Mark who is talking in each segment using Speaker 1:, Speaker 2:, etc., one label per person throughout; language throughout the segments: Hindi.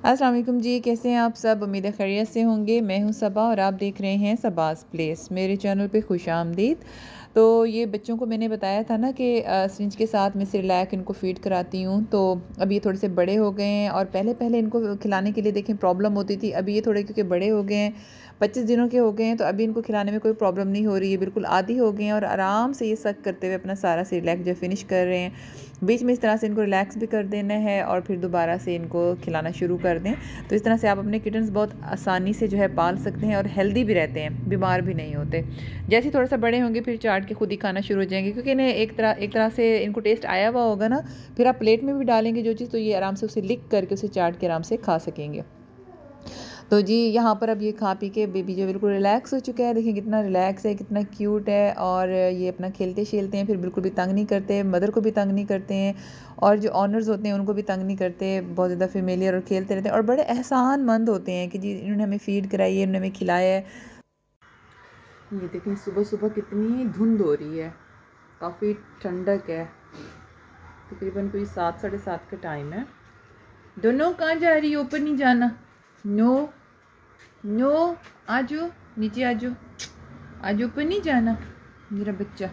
Speaker 1: अस्सलाम वालेकुम जी, कैसे हैं आप सब। उम्मीद है खैरियत से होंगे। मैं हूं सबा और आप देख रहे हैं सबास प्लेस। मेरे चैनल पे खुश आमदीद। तो ये बच्चों को मैंने बताया था ना कि सिरिंज के साथ मैं सिरलैक इनको फ़ीड कराती हूँ। तो अब ये थोड़े से बड़े हो गए हैं और पहले पहले इनको खिलाने के लिए देखें प्रॉब्लम होती थी। अभी ये थोड़े क्योंकि बड़े हो गए हैं, 25 दिनों के हो गए हैं, तो अभी इनको खिलाने में कोई प्रॉब्लम नहीं हो रही है। बिल्कुल आदी हो गए हैं और आराम से ये सक करते हुए अपना सारा सिरलैक जो फिनिश कर रहे हैं। बीच में इस तरह से इनको रिलैक्स भी कर देना है और फिर दोबारा से इनको खिलाना शुरू कर दें। तो इस तरह से आप अपने किटन्स बहुत आसानी से जो है पाल सकते हैं और हेल्दी भी रहते हैं, बीमार भी नहीं होते। जैसे ही थोड़ा सा बड़े होंगे फिर चाट के खुद ही खाना शुरू हो जाएंगे, क्योंकि इन्हें एक तरह से इनको टेस्ट आया हुआ होगा ना। फिर आप प्लेट में भी डालेंगे जो चीज़, तो ये आराम से उसे लिक करके उसे चाट के आराम से खा सकेंगे। तो जी यहाँ पर अब ये खा पी के बेबी जो बिल्कुल रिलैक्स हो चुका है। देखिए कितना रिलैक्स है, कितना क्यूट है। और ये अपना खेलते खेलते हैं, फिर बिल्कुल भी तंग नहीं करते, मदर को भी तंग नहीं करते हैं और जो ऑनर्स होते हैं उनको भी तंग नहीं करते। बहुत ज़्यादा फेमिलियर और खेलते रहते हैं और बड़े एहसानमंद होते हैं कि जी इन्होंने हमें फ़ीड कराई है, इन्होंने हमें खिलाया है। ये देखें सुबह सुबह कितनी धुंध हो रही है, काफ़ी ठंडक है। तकरीबन कोई 7 साढ़े 7 का टाइम है। दोनों कहाँ जा रही है? ऊपर नहीं जाना। नो नो, आजो नीचे, आजो आज ऊपर नहीं जाना मेरा बच्चा।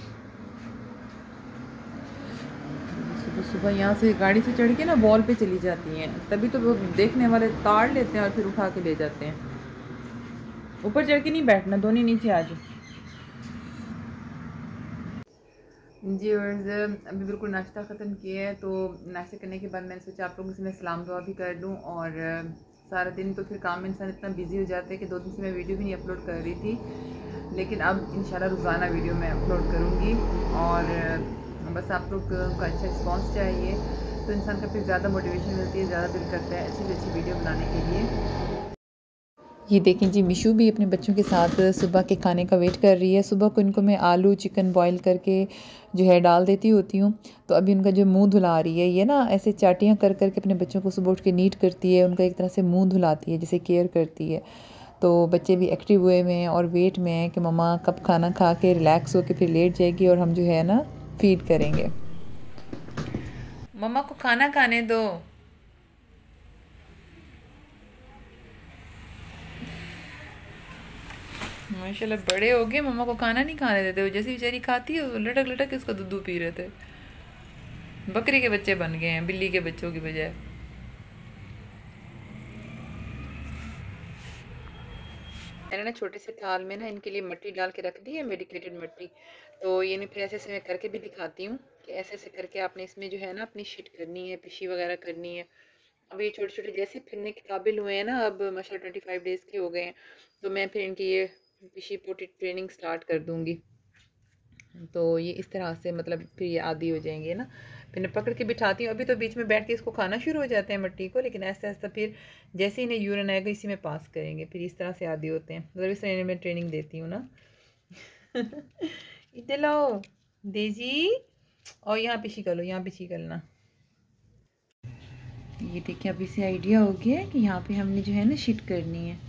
Speaker 1: सुबह सुबह यहाँ से गाड़ी से चढ़ के ना वॉल पे चली जाती हैं, तभी तो वो देखने वाले ताड़ लेते हैं और फिर उठा के ले जाते हैं। ऊपर चढ़ के नहीं बैठना, दोनों नीचे आ जाओ जी। और अभी बिल्कुल नाश्ता ख़त्म किया है, तो नाश्ता करने के बाद मैंने सोचा आप लोगों से मैं सलाम दुआ भी कर लूँ। और सारा दिन तो फिर काम में इंसान इतना बिजी हो जाता है कि 2 दिन से मैं वीडियो भी नहीं अपलोड कर रही थी, लेकिन अब इंशाल्लाह रोज़ाना वीडियो मैं अपलोड करूँगी। और बस आप लोग का अच्छा रिस्पॉन्स चाहिए, तो इंसान का फिर ज़्यादा मोटिवेशन मिलती है, ज़्यादा दिल करता है अच्छी से अच्छी वीडियो बनाने के लिए। ये देखें जी, मिशू भी अपने बच्चों के साथ सुबह के खाने का वेट कर रही है। सुबह को इनको मैं आलू चिकन बॉईल करके जो है डाल देती होती हूँ। तो अभी उनका जो मुंह धुला रही है, ये ना ऐसे चाटियाँ कर करके अपने बच्चों को सुबह उठ के नीट करती है, उनका एक तरह से मुंह धुलाती है, जैसे केयर करती है। तो बच्चे भी एक्टिव हुए में हैं और वेट में हैं कि मम्मा कब खाना खा के रिलैक्स होकर फिर लेट जाएगी और हम जो है ना फीड करेंगे। मम्मा को खाना खाने दो। माशाल्लाह बड़े हो गए, मम्मा को खाना नहीं खाने देते हो। जैसी बेचारी खाती है लटक लटक इसका दूध पी रहे थे। बकरी के बच्चे बन गए हैं बिल्ली के बच्चों की बजाय। मैंने ना छोटे से थाल में ना इनके लिए मिट्टी डाल के रख दी है, मेडिकेटेड मिट्टी। तो ये नहीं, फिर ऐसे ऐसे मैं करके भी दिखाती हूँ कि ऐसे ऐसे करके आपने इसमें जो है ना अपनी शीट करनी है, पिशी वगैरह करनी है। अब ये छोटे छोटे जैसे फिरने के काबिल हुए हैं ना, अब माशाल्लाह 25 डेज़ के हो गए हैं, तो मैं फिर इनकी ये पिशी पोटी ट्रेनिंग स्टार्ट कर दूँगी। तो ये इस तरह से मतलब फिर ये आदी हो जाएंगे ना। फिर मैं पकड़ के बिठाती हूँ। अभी तो बीच में बैठ के इसको खाना शुरू हो जाते हैं मिट्टी को, लेकिन ऐसा ऐसा फिर जैसे इन्हें यूरिन आएगा इसी में पास करेंगे, फिर इस तरह से आदी होते हैं। मतलब इस तरह इन्हें मैं ट्रेनिंग देती हूँ ना। इधर लाओ डेजी, और यहाँ पीछी कर लो, यहाँ पीछी करना। ये देखिए अब इसे आइडिया हो गया है कि यहाँ पे हमने जो है ना शिट करनी है।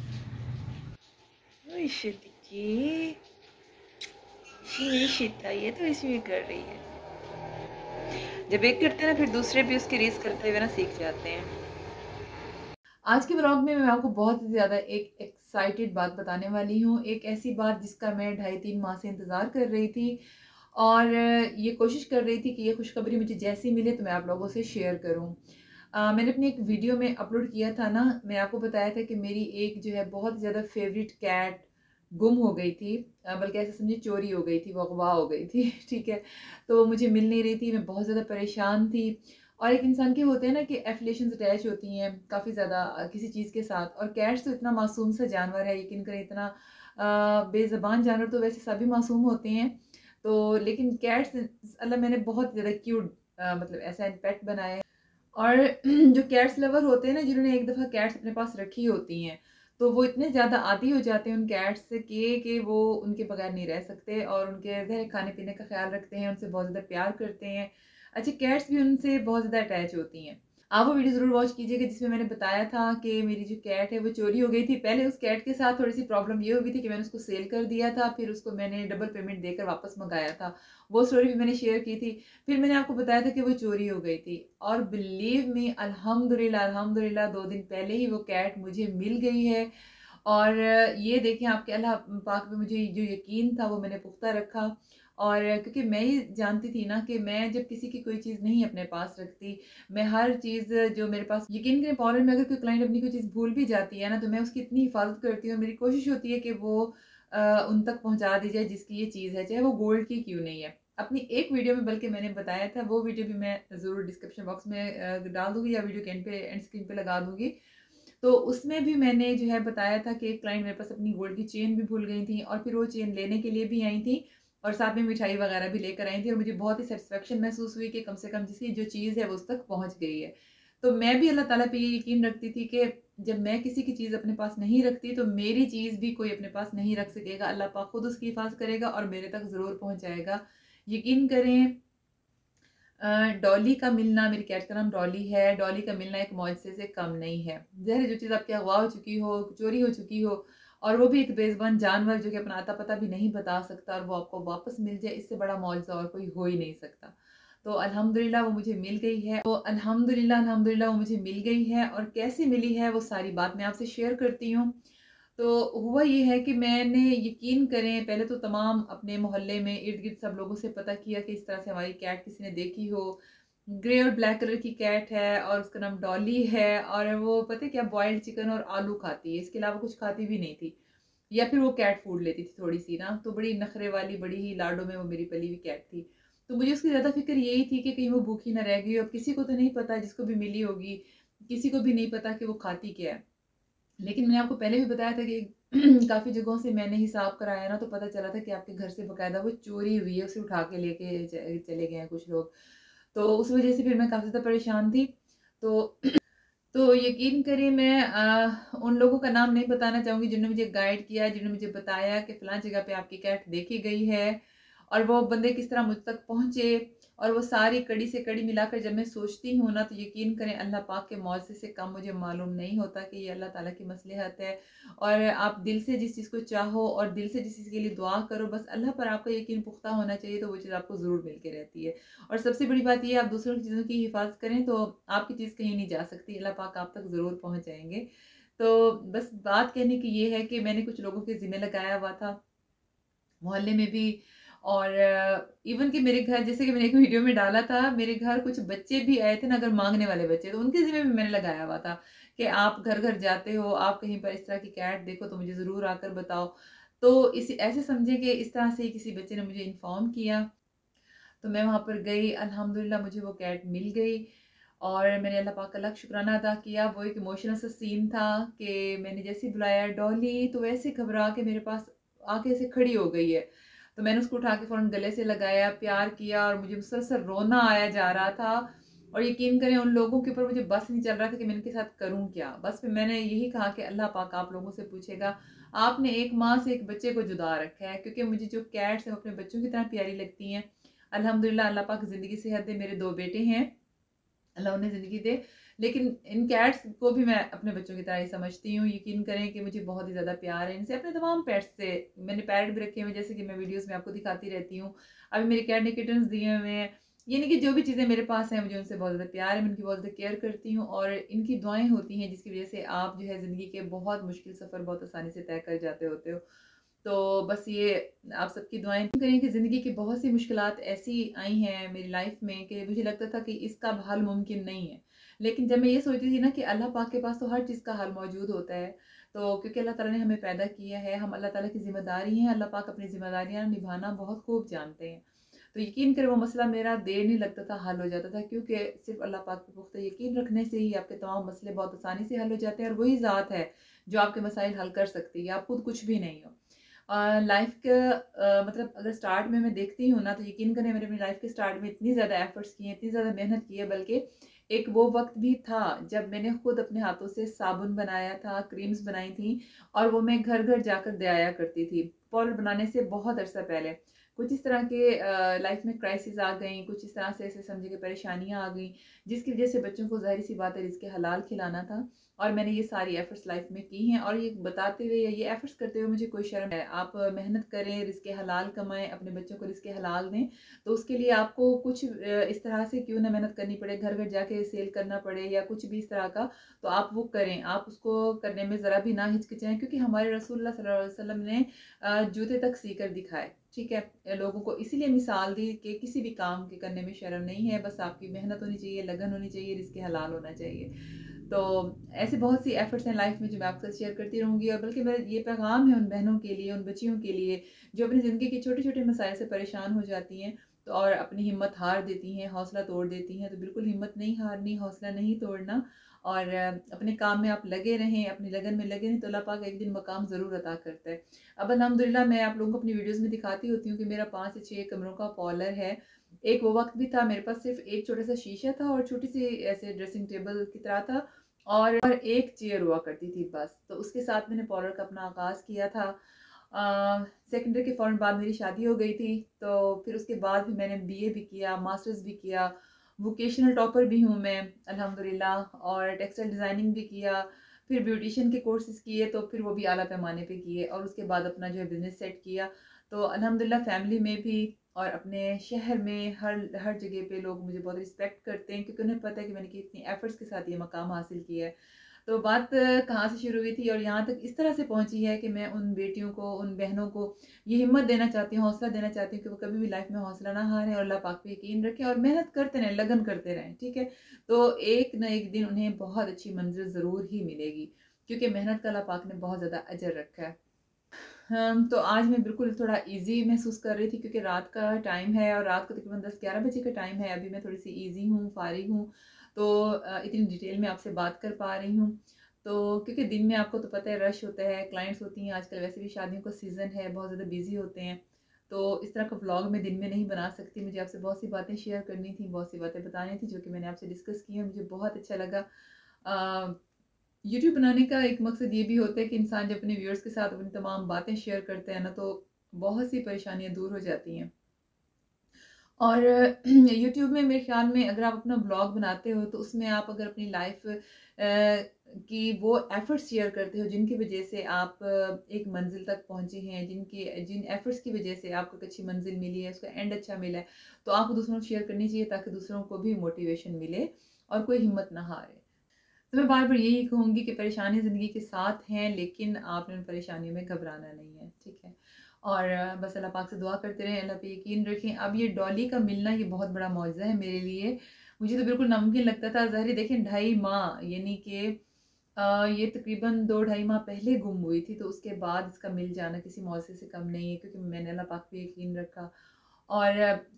Speaker 1: देखिए शिट आई है तो इसमें कर रही है। जब एक करते हैं ना फिर दूसरे भी उसकी रीस करते हुए ना सीख जाते हैं। आज के ब्लॉग में मैं आपको बहुत ही ज़्यादा एक एक्साइटेड बात बताने वाली हूँ। एक ऐसी बात जिसका मैं 2.5-3 माह से इंतज़ार कर रही थी और ये कोशिश कर रही थी कि ये खुशखबरी मुझे जैसी मिले तो मैं आप लोगों से शेयर करूँ। मैंने अपनी एक वीडियो में अपलोड किया था ना, मैं आपको बताया था कि मेरी एक जो है बहुत ज़्यादा फेवरेट कैट गुम हो गई थी। बल्कि ऐसे समझिए चोरी हो गई थी, वो अगवा हो गई थी। ठीक है, तो वो मुझे मिल नहीं रही थी, मैं बहुत ज़्यादा परेशान थी। और एक इंसान के होते हैं ना कि एफिलिएशंस अटैच होती हैं काफ़ी ज़्यादा किसी चीज़ के साथ। और कैट्स तो इतना मासूम सा जानवर है, यकीन करें इतना बेज़बान जानवर तो वैसे सभी मासूम होते हैं। तो लेकिन कैट्स अल्लाह मैंने बहुत ज़्यादा क्यूट मतलब ऐसा पेट बनाया है। और जो कैट्स लवर होते हैं ना, जिन्होंने एक दफ़ा कैट्स अपने पास रखी होती हैं, तो वो इतने ज़्यादा आदी हो जाते हैं उन कैट्स से कि वो उनके बगैर नहीं रह सकते और उनके ज़ाहिर खाने पीने का ख़्याल रखते हैं, उनसे बहुत ज़्यादा प्यार करते हैं। अच्छा, कैट्स भी उनसे बहुत ज़्यादा अटैच होती हैं। आप वो वीडियो ज़रूर वॉच कीजिएगा जिसमें मैंने बताया था कि मेरी जो कैट है वो चोरी हो गई थी। पहले उस कैट के साथ थोड़ी-सी प्रॉब्लम ये हुई थी कि मैंने उसको सेल कर दिया था, फिर उसको मैंने डबल पेमेंट देकर वापस मँगाया था। वो स्टोरी भी मैंने शेयर की थी। फिर मैंने आपको बताया था कि वो चोरी हो गई थी और बिलीव मी अल्हम्दुलिल्लाह, अल्हम्दुलिल्लाह 2 दिन पहले ही वो कैट मुझे मिल गई है। और ये देखें आपके अल्लाह पाक पे मुझे जो यकीन था वो मैंने पुख्ता रखा। और क्योंकि मैं ही जानती थी ना कि मैं जब किसी की कोई चीज़ नहीं अपने पास रखती, मैं हर चीज़ जो मेरे पास यकीन करें फ़ौरन में अगर कोई क्लाइंट अपनी कोई चीज़ भूल भी जाती है ना, तो मैं उसकी इतनी हिफ़ाज़त करती हूँ और मेरी कोशिश होती है कि वो उन तक पहुँचा दी जाए जिसकी ये चीज़ है, चाहे वो गोल्ड की क्यों नहीं है। अपनी एक वीडियो में बल्कि मैंने बताया था, वो वीडियो भी मैं ज़रूर डिस्क्रिप्शन बॉक्स में डाल दूँगी या वीडियो के एंड पे एंड स्क्रीन पे लगा दूँगी। तो उसमें भी मैंने जो है बताया था कि एक क्लाइंट मेरे पास अपनी गोल्ड की चेन भी भूल गई थी और फिर वो चेन लेने के लिए भी आई थी और साथ में मिठाई वगैरह भी लेकर आई थी और मुझे बहुत ही सेटिस्फेक्शन महसूस हुई कि कम से कम जिसकी जो चीज़ है वो उस तक पहुँच गई है। तो मैं भी अल्लाह ताला पे ये यकीन रखती थी कि जब मैं किसी की चीज़ अपने पास नहीं रखती तो मेरी चीज़ भी कोई अपने पास नहीं रख सकेगा। अल्लाह पाक खुद उसकी हिफ़ाज़त करेगा और मेरे तक ज़रूर पहुँचाएगा। यकीन करें डॉली का मिलना, मेरी कैट का नाम डॉली है, डॉली का मिलना एक मौजज़े से कम नहीं है। ज़ाहिर है जो चीज़ आपकी अगवा हो चुकी हो, चोरी हो चुकी हो और वो भी एक बेज़ुबान जानवर जो कि अपना आता-पता भी नहीं बता सकता और वो आपको वापस मिल जाए, इससे बड़ा मौजज़ा और कोई हो ही नहीं सकता। तो अल्हम्दुलिल्लाह वो मुझे मिल गई है। तो अल्हम्दुलिल्लाह, अल्हम्दुलिल्लाह वो मुझे मिल गई है और कैसे मिली है वो सारी बात मैं आपसे शेयर करती हूँ। तो हुआ ये है कि मैंने यकीन करें पहले तो तमाम अपने मोहल्ले में इर्द-गिर्द सब लोगों से पता किया कि इस तरह से हमारी कैट किसी ने देखी हो। ग्रे और ब्लैक कलर की कैट है और उसका नाम डॉली है और वो पता है क्या बॉइल्ड चिकन और आलू खाती है, इसके अलावा कुछ खाती भी नहीं थी। या फिर वो कैट फूड लेती थी थोड़ी-सी ना, तो बड़ी नखरे वाली, बड़ी ही लाडो में वो मेरी पली हुई कैट थी। तो मुझे उसकी ज़्यादा फ़िक्र यही थी कि कहीं वो भूखी ना रह गई हो। अब किसी को तो नहीं पता जिसको भी मिली होगी, किसी को भी नहीं पता कि वो खाती क्या है। लेकिन मैंने आपको पहले भी बताया था कि काफ़ी जगहों से मैंने हिसाब कराया ना तो पता चला था कि आपके घर से बाकायदा वो चोरी हुई है, उसे उठा के लेके चले गए हैं कुछ लोग। तो उस वज़ह से फिर मैं काफ़ी ज़्यादा परेशान थी। तो तो यकीन करिए मैं उन लोगों का नाम नहीं बताना चाहूँगी जिन्होंने मुझे गाइड किया, जिन्होंने मुझे बताया कि फ़लाँ जगह पे आपकी कैट देखी गई है और वो बंदे किस तरह मुझ तक पहुँचे और वो सारी कड़ी से कड़ी मिलाकर जब मैं सोचती हूँ ना तो यकीन करें अल्लाह पाक के मौज़े से कम मुझे मालूम नहीं होता कि ये अल्लाह ताला की मसलहत है। और आप दिल से जिस चीज़ को चाहो और दिल से जिस चीज़ के लिए दुआ करो बस अल्लाह पर आपका यकीन पुख्ता होना चाहिए तो वो चीज़ आपको ज़रूर मिल के रहती है। और सबसे बड़ी बात ये है आप दूसरों की चीज़ों की हिफ़ाज़त करें तो आपकी चीज़ कहीं नहीं जा सकती, अल्लाह पाक आप तक ज़रूर पहुँच जाएँगे। तो बस बात कहने की ये है कि मैंने कुछ लोगों के ज़िम्मे लगाया हुआ था, मोहल्ले में भी और इवन कि मेरे घर जैसे कि मैंने एक वीडियो में डाला था, मेरे घर कुछ बच्चे भी आए थे ना अगर माँगने वाले बच्चे, तो उनके ज़िम्मे भी मैंने लगाया हुआ था कि आप घर-घर जाते हो, आप कहीं पर इस तरह की कैट देखो तो मुझे ज़रूर आकर बताओ। तो इस ऐसे समझिए कि इस तरह से ही किसी बच्चे ने मुझे इन्फॉर्म किया, तो मैं वहाँ पर गई, अल्हम्दुलिल्लाह मुझे वो कैट मिल गई और मैंने अल्लाह पाक का लाख शुक्राना अदा किया। वो एक इमोशनल सा सीन था कि मैंने जैसे ही बुलाया डॉली तो वैसे घबरा के मेरे पास आके ऐसे खड़ी हो गई है। तो मैंने उसको उठा के फ़ौरन गले से लगाया, प्यार किया और मुझे मुसलसल रोना आया जा रहा था और यकीन करें उन लोगों के ऊपर मुझे बस नहीं चल रहा था कि मैं इनके साथ करूँ क्या? बस फिर मैंने यही कहा कि अल्लाह पाक आप लोगों से पूछेगा, आपने एक माँ से एक बच्चे को जुदा रखा है क्योंकि मुझे जो कैट्स हैं वो अपने बच्चों की तरह प्यारी लगती हैं। अल्हम्दुलिल्लाह अल्लाह पाक ज़िंदगी सेहत दे, मेरे 2 बेटे हैं। अल्लाह उन्हें ज़िंदगी दे। लेकिन इन कैट्स को भी मैं अपने बच्चों की तरह ही समझती हूँ। यकीन करें कि मुझे बहुत ही ज़्यादा प्यार है इनसे, अपने तमाम पेट्स से। मैंने पैरट भी रखे हुए हैं, जैसे कि मैं वीडियोज़ में आपको दिखाती रहती हूँ। अभी मेरे कैट ने किटन्स दिए हुए हैं। यानी कि जो भी चीज़ें मेरे पास हैं, मुझे उनसे बहुत ज़्यादा प्यार है, मैं उनकी बहुत ज़्यादा केयर करती हूँ और इनकी दुआएँ होती हैं, जिसकी वज़ह से आप जो है ज़िंदगी के बहुत मुश्किल सफ़र बहुत आसानी से तय कर जाते होते हो। तो बस ये आप सबकी दुआएँ करें कि ज़िंदगी की बहुत सी मुश्किलात ऐसी आई हैं मेरी लाइफ़ में कि मुझे लगता था कि इसका हल मुमकिन नहीं है। लेकिन जब मैं ये सोचती थी ना कि अल्लाह पाक के पास तो हर चीज़ का हल मौजूद होता है, तो क्योंकि अल्लाह ताला ने हमें पैदा किया है, हम अल्लाह ताला की ज़िम्मेदारी हैं, अल्लाह पाक अपनी ज़िम्मेदारियाँ निभाना बहुत खूब जानते हैं। तो यकीन करें वो मसला मेरा देर नहीं लगता था, हल हो जाता था क्योंकि सिर्फ़ अल्लाह पाक पे पुख्ता यकीन रखने से ही आपके तमाम मसले बहुत आसानी से हल हो जाते हैं और वही ज़ात है जो आपके मसाइल हल कर सकती है, आप खुद कुछ भी नहीं हो। लाइफ का मतलब अगर स्टार्ट में मैं देखती हूँ ना तो यकीन करें मैंने अपनी लाइफ के स्टार्ट में इतनी ज़्यादा एफर्ट्स किए हैं, इतनी ज़्यादा मेहनत की है, बल्कि एक वो वक्त भी था जब मैंने खुद अपने हाथों से साबुन बनाया था, क्रीम्स बनाई थी और वो मैं घर घर जाकर दे आया करती थी, पाउडर बनाने से बहुत अरसा पहले। कुछ इस तरह के लाइफ में क्राइसिस आ गई, कुछ इस तरह से ऐसे समझे कि परेशानियां आ गई, जिसकी वजह से बच्चों को ज़ाहिर सी बात है रिज़्क़ हलाल खिलाना था। और मैंने ये सारी एफ़र्ट्स लाइफ में की हैं, और ये बताते हुए या ये एफ़र्ट्स करते हुए मुझे कोई शर्म है। आप मेहनत करें, रिज़्क़ हलाल कमाएँ, अपने बच्चों को रिज़्क़ हलाल दें, तो उसके लिए आपको कुछ इस तरह से क्यों ना मेहनत करनी पड़े, घर-घर जाके सेल करना पड़े या कुछ भी इस तरह का, तो आप वो करें। आप उसको करने में ज़रा भी ना हिचकिचाएँ, क्योंकि हमारे रसूलुल्लाह सल्लल्लाहु अलैहि वसल्लम ने जूते तक सीकर दिखाए, ठीक है? लोगों को इसीलिए मिसाल दी कि किसी भी काम के करने में शर्म नहीं है, बस आपकी मेहनत होनी चाहिए, लगन होनी चाहिए, रिज़्क़ हलाल होना चाहिए। तो ऐसे बहुत सी एफ़र्ट्स हैं लाइफ़ में जो मैं आपके साथ शेयर करती रहूँगी, और बल्कि मेरा ये पैगाम है उन बहनों के लिए, उन बच्चियों के लिए जो अपनी ज़िंदगी के छोटे-छोटे मसाइल से परेशान हो जाती हैं, तो और अपनी हिम्मत हार देती हैं, हौसला तोड़ देती हैं। तो बिल्कुल हिम्मत नहीं हारनी, हौसला नहीं तोड़ना, और अपने काम में आप लगे रहें, अपनी लगन में लगे रहें, तो अल्लाह पाक एक दिन मकाम ज़रूर अता करता है। अब अल्हम्दुलिल्लाह मैं आप लोगों को अपनी वीडियोज़ में दिखाती होती हूँ कि मेरा 5 से 6 कमरों का पार्लर है। एक वो वक़्त भी था मेरे पास सिर्फ़ एक छोटा-सा शीशा था और छोटी-सी ऐसे ड्रेसिंग टेबल की तरह था, और एक चेयर हुआ करती थी बस। तो उसके साथ मैंने पार्लर का अपना आगाज़ किया था। सेकेंडरी के फ़ौरन बाद मेरी शादी हो गई थी, तो फिर उसके बाद भी मैंने बीए भी किया, मास्टर्स भी किया, वोकेशनल टॉपर भी हूँ मैं अल्हम्दुलिल्लाह, और टेक्सटाइल डिज़ाइनिंग भी किया, फिर ब्यूटिशियन के कोर्सेज़ किए, तो फिर वो भी आला पैमाने पे किए, और उसके बाद अपना जो है बिज़नेस सेट किया। तो अल्हम्दुलिल्लाह फैमिली में भी और अपने शहर में हर जगह पे लोग मुझे बहुत रिस्पेक्ट करते हैं, क्योंकि उन्हें पता है कि मैंने कितनी एफ़र्ट्स के साथ ये मकाम हासिल किया है। तो बात कहाँ से शुरू हुई थी और यहाँ तक इस तरह से पहुँची है कि मैं उन बेटियों को, उन बहनों को ये हिम्मत देना चाहती हूँ, हौसला देना चाहती हूँ कि वो कभी भी लाइफ में हौसला ना हारें, और अल्लाह पाक पे यकीन रखें और मेहनत करते रहें, लगन करते रहें, ठीक है? तो एक ना एक दिन उन्हें बहुत अच्छी मंज़िल ज़रूर ही मिलेगी, क्योंकि मेहनत का अल्लाह पाक ने बहुत ज़्यादा अजर रखा है। तो आज मैं बिल्कुल थोड़ा ईज़ी महसूस कर रही थी, क्योंकि रात का टाइम है और रात को तकरीबन 10-11 बजे का टाइम है। अभी मैं थोड़ी-सी ईज़ी हूँ, फ़ारिग हूँ, तो इतनी डिटेल में आपसे बात कर पा रही हूँ। तो क्योंकि दिन में आपको तो पता है रश होता है, क्लाइंट्स होती हैं, आजकल वैसे भी शादियों का सीज़न है, बहुत ज़्यादा बिज़ी होते हैं। तो इस तरह का व्लॉग मैं दिन में नहीं बना सकती, मुझे आपसे बहुत सी बातें शेयर करनी थी, बहुत सी बातें बतानी थी, जो कि मैंने आपसे डिस्कस की हैं, मुझे बहुत अच्छा लगा। अ यूट्यूब बनाने का एक मकसद ये भी होता है कि इंसान जब अपने व्यूअर्स के साथ अपनी तमाम बातें शेयर करते हैं ना, तो बहुत सी परेशानियाँ दूर हो जाती हैं। और यूट्यूब में मेरे ख़्याल में अगर आप अपना ब्लॉग बनाते हो, तो उसमें आप अगर अपनी लाइफ़ की वो एफ़र्ट्स शेयर करते हो जिनकी वज़ह से आप एक मंज़िल तक पहुँचे हैं, जिन एफ़र्ट्स की वज़ह से आपको एक अच्छी मंज़िल मिली है, उसका एंड अच्छा मिला है, तो आपको दूसरों को शेयर करनी चाहिए, ताकि दूसरों को भी मोटिवेशन मिले और कोई हिम्मत ना हारे। तो मैं बार-बार यही कहूँगी कि परेशानी ज़िंदगी के साथ हैं, लेकिन आपने उन परेशानियों में घबराना नहीं है, ठीक है? और बस अल्लाह पाक से दुआ करते रहें, अल्लाह पे यकीन रखें। अब ये डॉली का मिलना ये बहुत बड़ा मौज़ा है मेरे लिए। मुझे तो बिल्कुल नामुमकिन लगता था। ज़ाहिर है देखें, 2.5 माह यानी कि ये तकरीबन 2 ढाई माह पहले गुम हुई थी, तो उसके बाद इसका मिल जाना किसी मौज़े से कम नहीं है, क्योंकि मैंने अल्लाह पाक पे यकीन रखा। और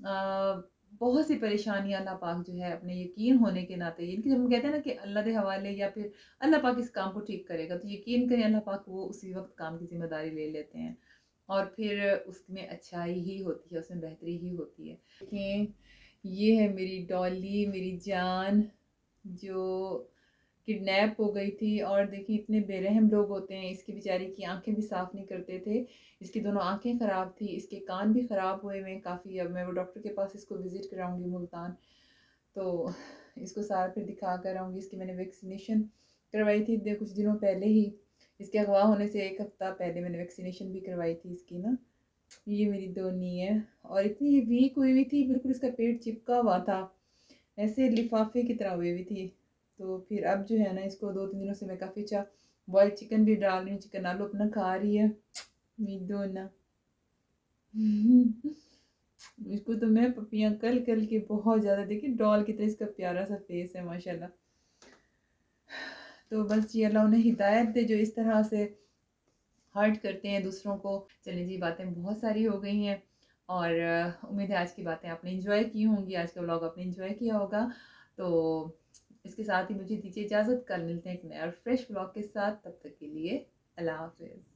Speaker 1: बहुत सी परेशानियाँ अल्लाह पाक जो है अपने यकीन होने के नाते, यानी कि जब हम कहते हैं ना कि अल्लाह के हवाले, या फिर अल्लाह पाक इस काम को ठीक करेगा, तो यकीन करें अल्लाह पाक वो उसी वक़्त काम की ज़िम्मेदारी ले लेते हैं, और फिर उसमें अच्छाई ही होती है, उसमें बेहतरी ही होती है। देखिए, ये है मेरी डॉली, मेरी जान, जो किडनैप हो गई थी। और देखिए इतने बेरहम लोग होते हैं, इसकी बेचारी की आँखें भी साफ़ नहीं करते थे। इसकी दोनों आँखें ख़राब थी, इसके कान भी ख़राब हुए हुए हैं काफ़ी। अब मैं वो डॉक्टर के पास इसको विज़िट कराऊँगी मुल्तान, तो इसको सारा फिर दिखा कर आऊँगी। इसकी मैंने वैक्सीनेशन करवाई थी कुछ दिनों पहले ही, इसके अगवा होने से 1 हफ़्ता पहले मैंने वैक्सीनेशन भी करवाई थी इसकी ना। ये मेरी दोनी है, और इतनी वीक हुई हुई थी, बिल्कुल इसका पेट चिपका हुआ था, ऐसे लिफाफे की तरह हुई हुई थी। तो फिर अब जो है ना, इसको 2-3 दिनों से मैं काफ़ी अच्छा बॉइल्ड चिकन भी डाल रही हूँ, चिकन आलू अपना खा रही है मेरी दोना। इसको तो मैं पपियाँ कल के बहुत ज़्यादा, देखिए डॉल की तरह इसका प्यारा सा फेस है माशाल्लाह। तो बस ये अल्लाह उन्हें हिदायत दे जो इस तरह से हर्ट करते हैं दूसरों को। चलिए जी, बातें बहुत सारी हो गई हैं, और उम्मीद है आज की बातें आपने एंजॉय की होंगी, आज का व्लॉग आपने एंजॉय किया होगा। तो इसके साथ ही मुझे दीजिए इजाज़त, कल मिलते हैं एक नया और फ्रेश व्लॉग के साथ। तब तक के लिए अल्लाह हाफ़िज़।